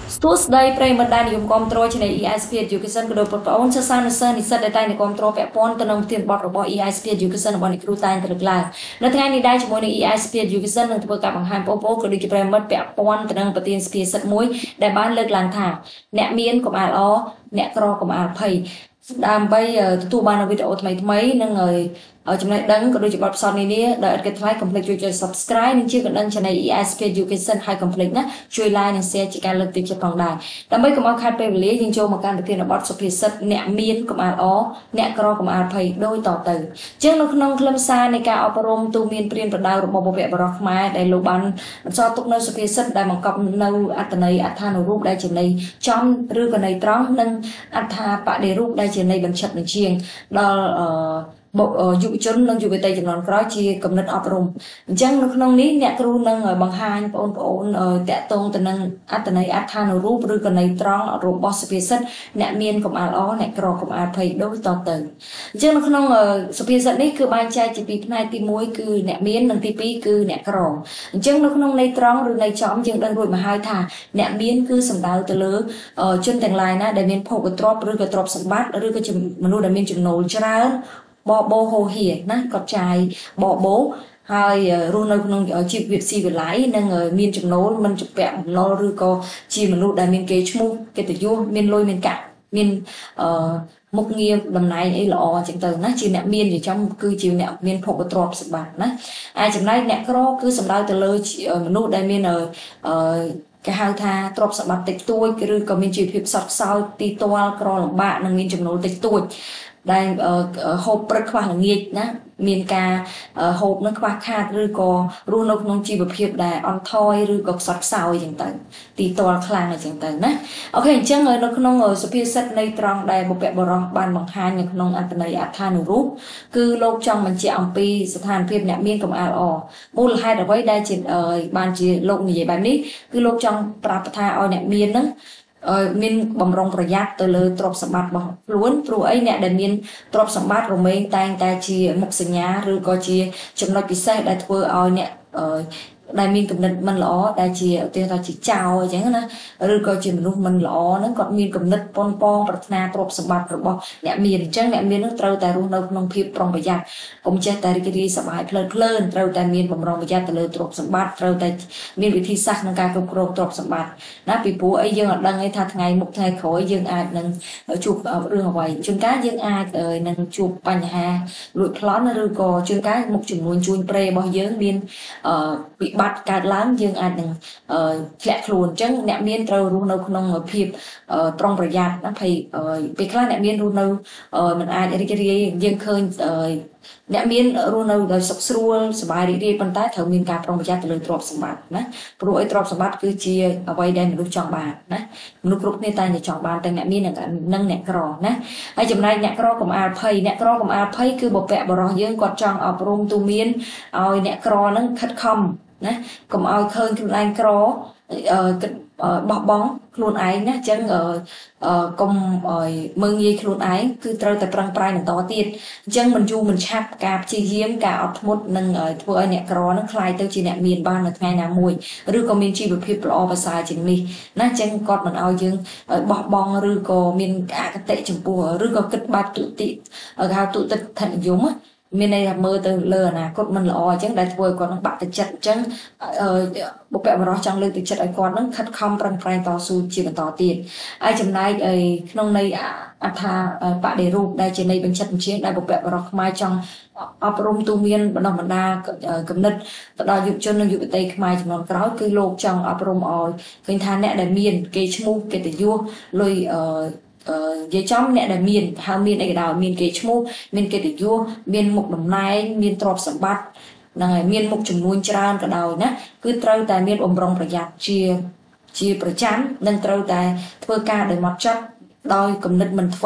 ស្ទួស្ដីប្រិយមិត្តដែលនិយមគាំទ្រជានៃ EISP Education ក៏ដូចបងប្អូនសិស្សានុសិស្សនិស្សិតដែលតែងតែគាំទ្រពាក់ព័ន្ធទៅនឹងប្រធានបទរបស់ EISP Education របស់អ្នកគ្រូតែងតែលើកឡើងនៅថ្ងៃនេះដែរជាមួយនឹង EISP Education នឹងធ្វើការបង្ហាញបងប្អូនក៏ដូចជាប្រិយមិត្តពាក់ព័ន្ធទៅនឹងប្រធានសភាសិទ្ធមួយដែលបានលើកឡើងថាអ្នកមានកុំអាលអអ្នកក្រកុំអាលភ័យដើម្បីទទួលបានវីដេអូថ្មីនិងចំណេះដឹងក៏ដូចជាបទពិសោធន៍នានាដែលឥតគិតថ្លៃកុំភ្លេចជួយ Subscribe និងជាកណ្ដឹង Channel EISP Education ហើយកុំភ្លេចណាជួយ Like និង Share ជាការលើកទឹកចិត្តផងដែរដើម្បីកុំឲ្យខាតពេលវេលាយើងចូលមកកាន់ប្រធានបទសុភាសិតអ្នកមានកុំអាលអអ្នកក្រកុំអាលភ័យដូចតទៅជាងនៅក្នុងខ្លឹមសារនៃការអប់រំទូមានព្រានប្រដៅរបស់បុព្វបុរសខ្មែរដែលលោកបានបន្សល់ទុកនៅសុភាសិតដែលបង្កប់នៅអត្ថន័យអត្ថានុរូបដែលជាន័យចំឬក៏ន័យត្រង់និងអត្ថាបដិរូបដែលជាន័យបញ្ឆិតបញ្ជាងដល់យុវជននិងយុវតីចំនួនក្រោយជាគំនិតអប់រំអញ្ចឹងនៅក្នុងនេះអ្នកគ្រូនឹងបង្ហាញបងប្អូនតាក់ទងទៅនឹងអត្ថន័យអត្ថានុរូបឬក៏ន័យត្រង់របស់សុភាសិតអ្នកមានកុំអាលអអ្នកក្រកុំអាលភ័យដូចតទៅអញ្ចឹងនៅក្នុងសុភាសិតនេះគឺបែងចែកជាពីរផ្នែកទី1គឺអ្នកមាននិងទី2គឺអ្នកក្រអញ្ចឹងនៅក្នុងន័យត្រង់ឬន័យចំយើងដឹងរួចមកហើយថាអ្នកមានគឺសំដៅទៅលើជនទាំងឡាយណាដែលមានភោគទ្រព្យឬក៏ទ្រព្យសម្បត្តិឬក៏ជាមនុស្សដែលមានចំណូលច្រើនបបោហូហៀណាគាត់ចាយបបោហើយរស់នៅក្នុងជីវវិទ្យាវិល័យនិងមានចំណូលមិនជំពាក់បំណុលឬក៏ជាមនុស្សដែលមានកេរ្តិ៍ឈ្មោះកិត្តិយសមានលុយមានកាក់មានមុខងារតំណែងអីល្អអញ្ចឹងទៅណាជាអ្នកមានជាចំគឺជាអ្នកមានភោគទ្រព្យសម្បត្តិណាហើយចំណែកអ្នកក្រគឺសំដៅទៅលើមនុស្សដែលមានគេហៅថាទ្រព្យសម្បត្តិតិចតួចឬក៏មានជីវភាពសត់ខ្សោយទីទាល់ក្រលំបាកនិងមានចំណូលតិចតួចដែលហូបព្រឹកខ្វះល្ងាចណាមានការហូបនឹងខ្វះខាតឬក៏រស់នៅក្នុងជីវភាពដែលអន់ថយឬក៏ខ្សត់ខ្សោយអញ្ចឹងទៅទីទាល់ខ្លាំងអញ្ចឹងទៅណាអូខេអញ្ចឹងនៅក្នុងសុភាសិតនៃត្រង់ដែលបុព្វបុរសបានបង្ហាញនៅក្នុងអត្ថន័យអត្ថានុរូបគឺលោកចង់បញ្ជាក់អំពីស្ថានភាពអ្នកមានកុំអាលអមូលហេតុអ្វីដែលជាបានជាលោកនិយាយបែបនេះគឺលោកចង់ប្រាប់ថាឲ្យអ្នកមានហ្នឹងមានបំរុងប្រយ័ត្នទៅលើទ្រព្យសម្បត្តិរបស់ខ្លួនព្រោះអីអ្នកដែលមានទ្រព្យសម្បត្តិរមែងតែងតែជាមុខសញ្ញាឬក៏ជាចំណុចពិសេសដែលធ្វើឲ្យអ្នកដែលមានគំនិតមិនល្អដែលជាឧទាហរណ៍ថាជាចោរអញ្ចឹងណាឬក៏ជាមនុស្សមិនល្អហ្នឹងគាត់មានគំនិតប៉ុនប៉ងប្រាថ្នាទ្រព្យសម្បត្តិរបស់អ្នកមានអញ្ចឹងអ្នកមាននឹងត្រូវតែរស់នៅក្នុងភាពប្រុងប្រយ័ត្នកុំចេះតែរីករាយសប្បាយភ្លើនត្រូវតែមានបំរុងប្រយ័ត្នទៅលើទ្រព្យសម្បត្តិត្រូវតែមានវិធីសាស្ត្រក្នុងការគ្រប់គ្រងទ្រព្យសម្បត្តិណាពីព្រោះអីយើងអត់ដឹងទេថាថ្ងៃមុខថ្ងៃក្រោយយើងអាចនឹងជួបរឿងអ្វីជួនកាលយើងអាចនឹងជួបបញ្ហាលួចប្លន់ឬក៏ជួនកាលមុខចំនួនជួញប្រេរបស់យើងមានវិបត្តិកើតឡើងយើងអាចនឹងធ្លាក់ខ្លួនអញ្ចឹងអ្នកមានត្រូវរស់នៅក្នុងភាពប្រុងប្រយ័ត្នណាពេលខ្លះអ្នកមានរស់នៅមិនអាចរីករាយយើងឃើញអ្នកមានរស់នៅដោយសុខស្រួលសប្បាយរីករាយប៉ុន្តែត្រូវមានការប្រុងប្រយ័ត្នទៅលើទ្រព្យសម្បត្តិណាព្រោះអីទ្រព្យសម្បត្តិគឺជាអ្វីដែលមនុស្សចង់បានណាមនុស្សគ្រប់គ្នាតែតែចង់បានទាំងអ្នកមាននិងអ្នកក្រណាហើយចំណែកអ្នកក្រកុំអាលភ័យអ្នកក្រកុំអាលភ័យគឺបុព្វបុរសយើងគាត់ចង់អប់រំទូមានឲ្យអ្នកក្រហ្នឹងខិតខំណាកុំឲ្យឃើញខ្លួនឯងក្របោះបង់ខ្លួនឯងណាអញ្ចឹងកុំមើងងាយខ្លួនឯងគឺត្រូវតែប្រឹងប្រែងបន្តទៀតអញ្ចឹងមិនយូរមិនឆាប់ការព្យាយាមការអត់ធ្មត់នឹងធ្វើឲ្យអ្នកក្រនឹងคล้ายទៅជាអ្នកមានបាននៅថ្ងៃណាមួយឬក៏មានជីវភាពល្អប្រសើរជាងនេះណាអញ្ចឹងគាត់មិនឲ្យយើងបោះបង់ឬក៏មានអគតិចំពោះឬក៏គិតបាត់ទុតិហៅទុតិថនិយមមានន័យថាមើលទៅលើអនាគតមិនល្អអញ្ចឹងដែលធ្វើឲ្យគាត់នឹងបាក់ទឹកចិត្តអញ្ចឹងបុព្វបុរសចង់លើកទឹកចិត្តឲ្យគាត់នឹងខិតខំប្រឹងប្រែងតស៊ូជាបន្តទៀតហើយចំណែកក្នុងន័យអត្ថាបដិរូបដែលជាន័យបញ្ឆិតបញ្ជាដែលបុព្វបុរសខ្មែរចង់អប់រំទូមានបណ្ដុះបណ្ដាលគំនិតទៅដល់យុវជននិងយុវតីខ្មែរចំនួនក្រោយគឺលោកចង់អប់រំឲ្យឃើញថាអ្នកដែលមានកេរ្តិ៍ឈ្មោះកិត្តិយសលុយនិយាយចំអ្នកដែលមានហៅមានអីក៏ដោយមានកេរ្តិ៍ឈ្មោះមានកិត្តិយសមានមុខតំណែងមានទ្រព្យសម្បត្តិហ្នឹងហើយមានមុខចំនួនច្រើនក៏ដោយណាគឺត្រូវតែមានបំរុងប្រយ័ត្នជាប្រចាំនិងត្រូវតែធ្វើការដោយហ្មត់ចត់ដោយគំនិតមិនធ្វេស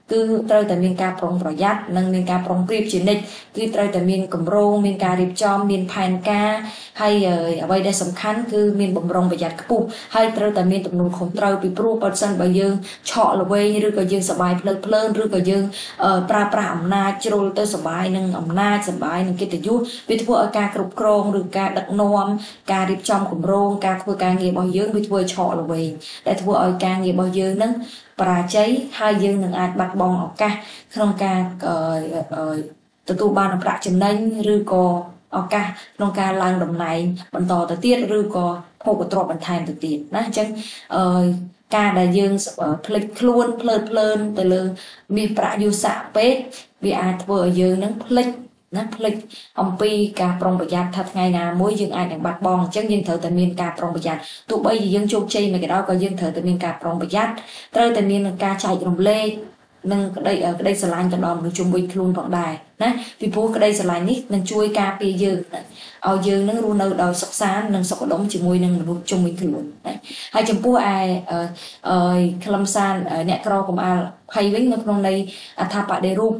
គឺត្រូវតែមានការប្រុងប្រយ័ត្ននិងមានការប្រុងប្រៀបជានិច្ចគឺត្រូវតែមានគម្រោងមានការរៀបចំមានផែនការហើយអ្វីដែលសំខាន់គឺមានបំរុងប្រយ័ត្នខ្ពស់ហើយត្រូវតែមានទំនួលខុសត្រូវពីព្រោះបើសិនបើយើងឆក់ល្វែងឬក៏យើងសបាយភ្លើតភ្លើនឬក៏យើងប្រើប្រាស់អំណាចជ្រុលទៅសបាយនឹងអំណាចសបាយនឹងកិត្តិយសវាធ្វើឲ្យការគ្រប់គ្រងឬការដឹកនាំការរៀបចំគម្រោងការធ្វើការងាររបស់យើងវាធ្វើឲ្យឆក់ល្វែងដែលធ្វើឲ្យការងាររបស់យើងនឹងបរាជ័យហើយយើងនឹងអាចបាត់បង់ឱកាសក្នុងការទទួលបានប្រាក់ចំណេញឬក៏ឱកាសក្នុងការឡើងតំណែងបន្តទៅទៀតឬក៏ភោគទ្រព្យបន្ថែមទៅទៀតណាអញ្ចឹងការដែលយើងផ្លិចខ្លួនភ្លើតភ្លើនទៅលើមាសប្រាក់យុស័កពេកវាអាចធ្វើឲ្យយើងនឹងផ្លិចអំពីការប្រុងប្រយ័ត្នថាថ្ងៃណាមួយយើងអាចនឹងបាត់បង់អញ្ចឹងយើងត្រូវតែមានការប្រុងប្រយ័ត្នទោះបីជាយើងជោគជ័យមិនក៏ដោយក៏យើងត្រូវតែមានការប្រុងប្រយ័ត្នត្រូវតែមានការចែករំលែកនិងក្តីស្រឡាញ់ទៅដល់មនុស្សជុំវិញខ្លួនផងដែរណាពីព្រោះក្តីស្រឡាញ់នេះនឹងជួយការពារយើងឲ្យយើងនឹងរស់នៅដោយសុខសាន្តនិងសុខដុមជាមួយនឹងមនុស្សជុំវិញខ្លួនណាហើយចំពោះខ្លឹមសារអ្នកក្រកុំអាលភ័យវិញនៅក្នុងន័យអត្ថបដិរូប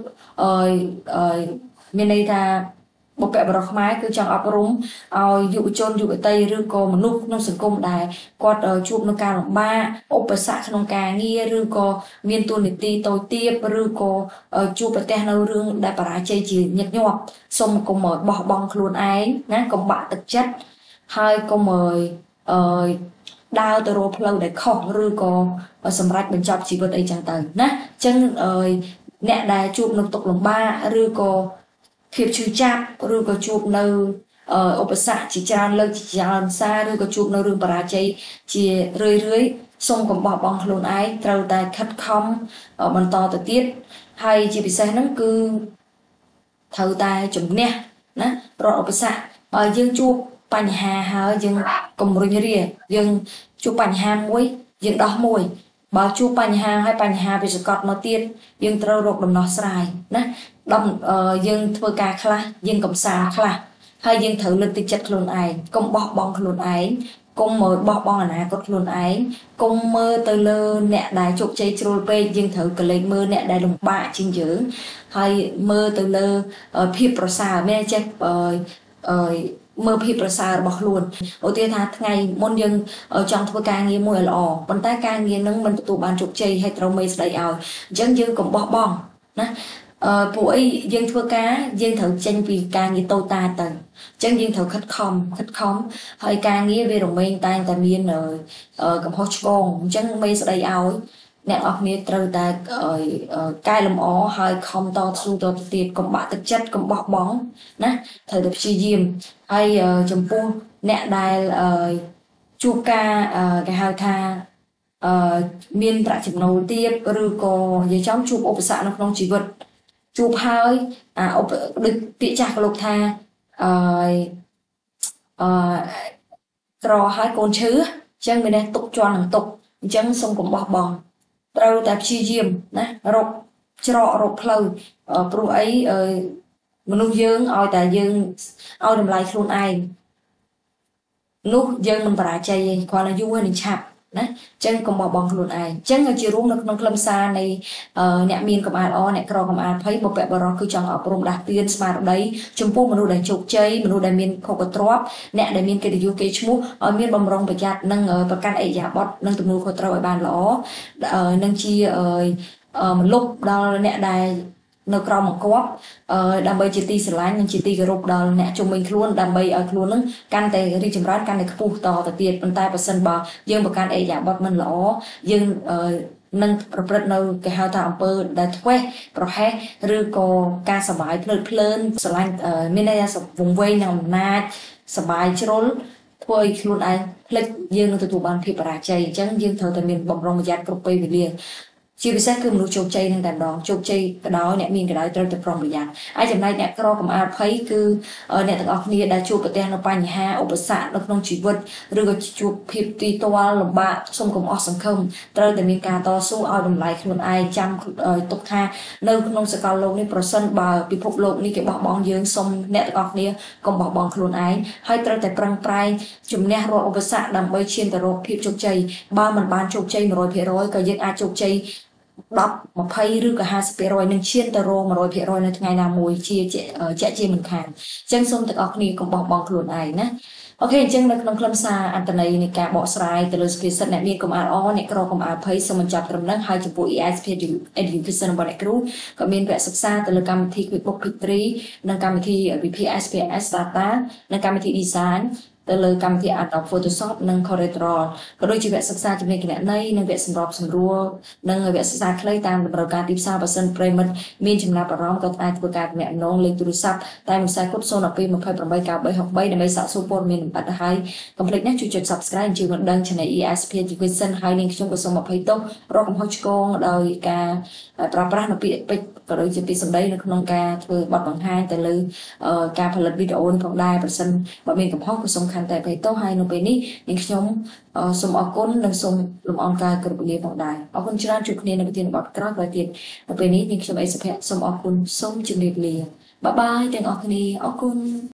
មានន័យថាបុព្វបុរសខ្មែរគឺចង់អប់រំឲ្យយុវជនយុវតីឬក៏មនុស្សក្នុងសង្គមដែលគាត់ជួបនឹងការលំបាកឧបសគ្គក្នុងការងារឬក៏មានទូនាទីតូចទាបឬក៏ជួបប្រទះនៅរឿងដែលបរាជ័យជាញឹកញាប់សូមកុំបោះបង់ខ្លួនឯងណាកុំបាក់ទឹកចិត្តហើយកុំដើរទៅរកផ្លូវដែលខុសឬក៏សម្រាប់បញ្ចប់ជីវិតអីចឹងទៅណាអញ្ចឹងអ្នកដែលជួបនឹងទុក្ខលំបាកឬក៏ភាពឈឺចាប់ឬក៏ជួបនៅឧបសគ្គជាច្រើនលើកជាច្រើនសារឬក៏ជួបនៅរឿងបរាជ័យជារឿយសូមកុំបោះបង់ខ្លួនឯងត្រូវតែខិតខំបន្តទៅទៀតហើយជាពិសេសហ្នឹងគឺត្រូវតែជំនះណារាល់ឧបសគ្គបើយើងជួបបញ្ហាហើយយើងកុំរុញរាយើងជួបបញ្ហាមួយយើងដោះមួយបើជួបបញ្ហាហើយបញ្ហាវាសកត់មកទៀតយើងត្រូវរកដំណោះស្រាយណាយើងធ្វើការខ្លះយើងកំសាន្តខ្លះហើយយើងត្រូវលើកទឹកចិត្តខ្លួនឯងកុំបោះបង់ខ្លួនឯងកុំមើលបោះបង់អនាគតខ្លួនឯងកុំមើលទៅលើអ្នកដែលជោគជ័យជ្រុលពេកយើងត្រូវកលេចមើលអ្នកដែលលំបាកជាងយើងហើយមើលទៅលើភាពប្រសើរមែនចេះមើលភាពប្រសើររបស់ខ្លួនឧទាហរណ៍ថាថ្ងៃមុនយើងចង់ធ្វើការងារមួយឲ្យល្អប៉ុន្តែការងារនឹងមិនទទួលបានជោគជ័យហើយត្រូវមេស្ដីឲ្យអញ្ចឹងយើងកុំបោះបង់ណាពួកអីយើងធ្វើការយើងត្រូវចេញពីការងារតូចតាចទៅអញ្ចឹងយើងត្រូវខិតខំហើយការងារវារមែងតែងតែមានកំហុសឆ្គងអញ្ចឹងមេស្ដីឲ្យអ្នកនរគ្នាត្រូវតែកែលម្អហើយខំតស៊ូតទៅទៀតកុំបាក់ទឹកចិត្តកុំបោះបង់ណាត្រូវតែព្យាយាមហើយចំពោះអ្នកដែលជួបការគេហៅថាមានប្រាក់ចំណូលទាបឬក៏និយាយចំជួបឧបសគ្គនៅក្នុងជីវិតជួបហើយដូចពាក្យចាស់ក៏លោកថាក្រហើយកូនឈឺអញ្ចឹងមានន័យទុកជន់នឹងទុកអញ្ចឹងសូមកុំបោះបង់ត្រូវតែព្យាយាមណារកច្រករកផ្លូវព្រោះអីមនុស្សយើងឲ្យតែយើងឲ្យតម្លៃខ្លួនឯងនោះយើងមិនបរាជ័យទេគ្រាន់តែយូរហើយនឹងឆាប់ណាអញ្ចឹងកុំបោះបង់ខ្លួនឯងអញ្ចឹងជារួមនៅក្នុងខ្លឹមសារនៃអ្នកមានកំអាលល្អអ្នកក្រកំអាលភ័យបុព្វបុរសគឺចង់អប់រំដាស់តឿនស្មារតីចំពោះមនុស្សដែលជោគជ័យមនុស្សដែលមានខុសកទ្របអ្នកដែលមានកិត្តិយសគេឈ្មោះឲ្យមានបំរុងប្រយ័ត្ននិងប្រកាន់អិយាបថនិងទំនួលខុសត្រូវឲ្យបានល្អនឹងជាមលុបដល់អ្នកដែលនៅក្រោមបង្គាប់ដើម្បីជាទីស្រឡាញ់និងជាទីគោរពដល់អ្នកជុំវិញខ្លួនដើម្បីឲ្យខ្លួននឹងកាន់តែរីកចម្រើនកាន់តែខ្ពស់តទៅទៀតប៉ុន្តែបើសិនបើយើងប្រកាន់អិយាបថមិនល្អយើងនឹងប្រព្រឹត្តនៅគេហៅថាអំពើដែលធ្វេសប្រហែសឬក៏ការសបាយភ្លើតភ្លើនស្រឡាញ់មានន័យថាវង្វេងនឹងអំណាចសបាយជ្រុលធ្វើឲ្យខ្លួនឯងភ្លេចយើងនឹងទទួលបានភាពបរាជ័យអញ្ចឹងយើងត្រូវតែមានបំរុងប្រយ័ត្នគ្រប់ពេលវេលាជាពិសេសគឺមនុស្សជោគជ័យនឹងតែម្ដងជោគជ័យក៏ដោយអ្នកមានក៏ដោយត្រូវតែប្រុងប្រយ័ត្នហើយចំណែកអ្នកក្រកំអាលភ័យគឺអ្នកទាំងអស់គ្នាដែលជួបប្រទះនៅបញ្ហាឧបសគ្គនៅក្នុងជីវិតឬក៏ជួបភាពទីទាល់លំបាកសូមកុំអស់សង្ឃឹមត្រូវតែមានការតស៊ូឲ្យតម្លៃខ្លួនឯងចាំទុកថានៅក្នុងសកលលោកនេះប្រសិនបើពិភពលោកនេះគេបោះបង់យើងសូមអ្នកទាំងអស់គ្នាកុំបោះបង់ខ្លួនឯងហើយត្រូវតែប្រឹងប្រែងជំនះរាល់ឧបសគ្គដើម្បីឈានទៅរកភាពជោគជ័យបើមិនបានជោគជ័យ 100% ក៏យើងអាចជោគជ័យ 10 20 ឬក៏ 50% នឹងឈានទៅរង 100% នៅថ្ងៃណាមួយជាជាមិនខានអញ្ចឹងសូមទាំងអស់គ្នាកុំបោះបង់ខ្លួនឯងណាអូខេអញ្ចឹងនៅក្នុងខ្លឹមសារអត្ថន័យនៃការបកស្រាយទៅលើសុភាសិតអ្នកមានកុំអាលអអ្នកក្រកុំអាលភ័យសូមបញ្ចប់ត្រឹមហ្នឹងហើយចំពោះ EISP Education របស់អ្នកគ្រូក៏មានវគ្គសិក្សាទៅលើកម្មវិធី QuickBooks P3 និងកម្មវិធី VPSPS Data និងកម្មវិធី Design ទៅលើកម្មវិធី Adobe Photoshop និង Corel ក៏ដូចជាវគ្គសិក្សាជំនាញគណនេយ្យនិងវគ្គសម្របសម្រួលនិងវគ្គសិក្សាខ្លីតាមតម្រូវការទីផ្សារបើសិនប្រិមិត្តមានចំណាប់អារម្មណ៍ក៏អាចធ្វើការទំនាក់ទំនងលេខទូរស័ព្ទតាមខ្សែគត់012 28 93 63ដើម្បីសាកសួរព័ត៌មានលម្អិតហើយកុំភ្លេចណាជួយចុច Subscribe ជួយមកដឹង Channel ESP Education ហើយនាងខ្ញុំក៏សូមអភ័យទោសរកកំហុសឆ្គងដោយការប្រើប្រាស់នៅពាក្យពេចន៍ក៏ដូចជាពាក្យសម្ដីនៅក្នុងការធ្វើបទបង្ហាញទៅលើការផលិតវីដេអូនេះផងដែរប្រសិនបើមានកំហុសក៏សូមខន្តីអភ័យទោសហើយនៅពេលនេះនាងខ្ញុំសូមអរគុណនិងសូមលំអរកាយគ្រប់លាផងដែរអរគុណច្រើនជួបគ្នានៅប្រធានបទក្រោយទៀតនៅពេលនេះនាងខ្ញុំអេសុភ័ក្រសូមអរគុណសូមជម្រាបលាបាយបាយទាំងអស់គ្នាអរគុណ